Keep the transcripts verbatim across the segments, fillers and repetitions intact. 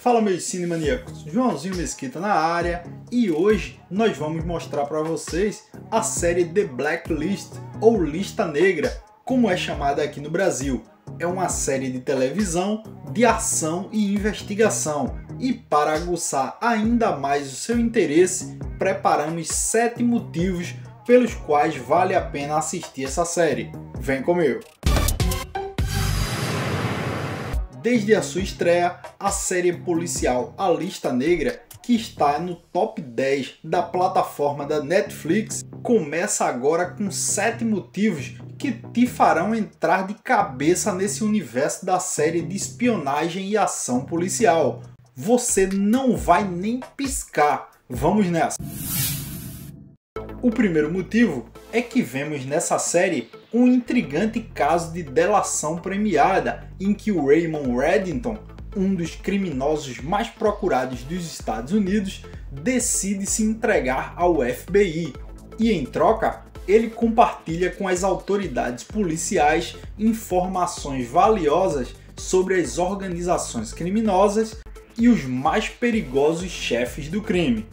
Fala meus cinemaníacos, Joãozinho Mesquita na área e hoje nós vamos mostrar para vocês a série The Blacklist ou Lista Negra, como é chamada aqui no Brasil. É uma série de televisão de ação e investigação e para aguçar ainda mais o seu interesse, preparamos sete motivos pelos quais vale a pena assistir essa série. Vem comigo! Desde a sua estreia, a série policial A Lista Negra, que está no top dez da plataforma da Netflix, começa agora com sete motivos que te farão entrar de cabeça nesse universo da série de espionagem e ação policial. Você não vai nem piscar. Vamos nessa! O primeiro motivo é que vemos nessa série um intrigante caso de delação premiada em que o Raymond Reddington, um dos criminosos mais procurados dos Estados Unidos, decide se entregar ao F B I e, em troca, ele compartilha com as autoridades policiais informações valiosas sobre as organizações criminosas e os mais perigosos chefes do crime.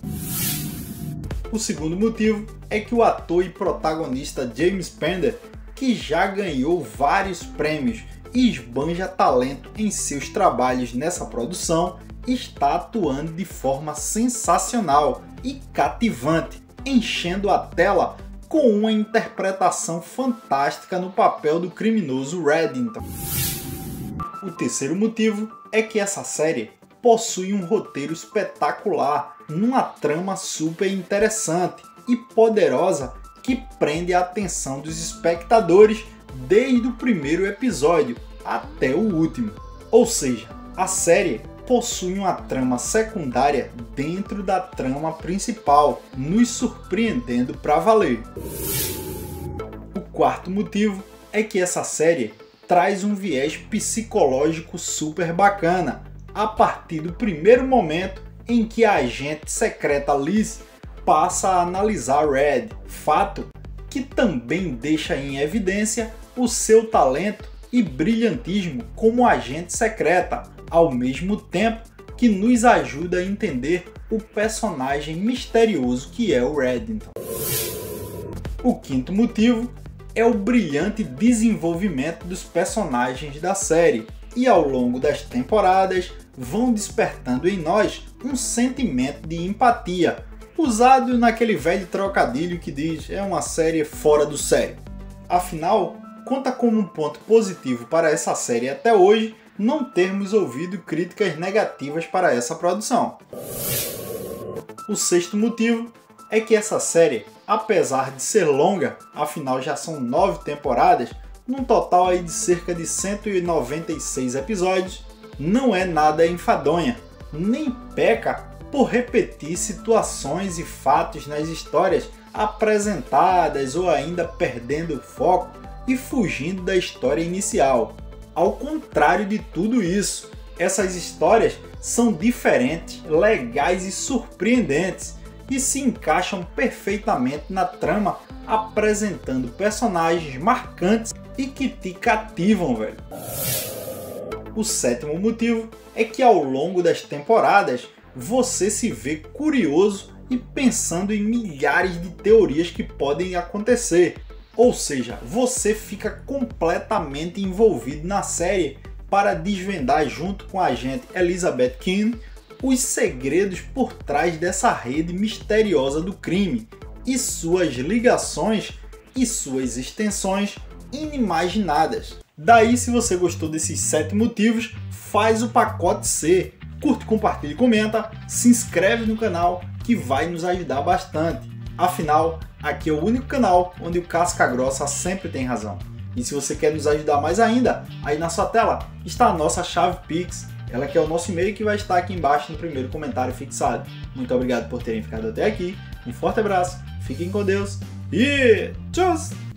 O segundo motivo é que o ator e protagonista James Spader, que já ganhou vários prêmios e esbanja talento em seus trabalhos nessa produção, está atuando de forma sensacional e cativante, enchendo a tela com uma interpretação fantástica no papel do criminoso Reddington. O terceiro motivo é que essa série possui um roteiro espetacular, numa trama super interessante e poderosa que prende a atenção dos espectadores desde o primeiro episódio até o último. Ou seja, a série possui uma trama secundária dentro da trama principal, nos surpreendendo para valer. O quarto motivo é que essa série traz um viés psicológico super bacana, a partir do primeiro momento em que a agente secreta Liz passa a analisar Red, fato que também deixa em evidência o seu talento e brilhantismo como agente secreta, ao mesmo tempo que nos ajuda a entender o personagem misterioso que é o Reddington. O quinto motivo é o brilhante desenvolvimento dos personagens da série, e ao longo das temporadas vão despertando em nós um sentimento de empatia, usado naquele velho trocadilho que diz é uma série fora do sério. Afinal, conta como um ponto positivo para essa série até hoje não termos ouvido críticas negativas para essa produção. O sexto motivo é que essa série, apesar de ser longa, afinal já são nove temporadas, num total aí de cerca de cento e noventa e seis episódios, não é nada enfadonha, nem peca por repetir situações e fatos nas histórias apresentadas ou ainda perdendo o foco e fugindo da história inicial. Ao contrário de tudo isso, essas histórias são diferentes, legais e surpreendentes e se encaixam perfeitamente na trama, apresentando personagens marcantes e que te cativam, velho. O sétimo motivo é que ao longo das temporadas você se vê curioso e pensando em milhares de teorias que podem acontecer. Ou seja, você fica completamente envolvido na série para desvendar junto com a agente Elizabeth Keene os segredos por trás dessa rede misteriosa do crime e suas ligações e suas extensões inimaginadas. Daí, se você gostou desses sete motivos, faz o pacote C. Curte, compartilha e comenta, se inscreve no canal que vai nos ajudar bastante. Afinal, aqui é o único canal onde o casca grossa sempre tem razão. E se você quer nos ajudar mais ainda, aí na sua tela está a nossa chave Pix. Ela que é o nosso e-mail que vai estar aqui embaixo no primeiro comentário fixado. Muito obrigado por terem ficado até aqui. Um forte abraço, fiquem com Deus e tchau!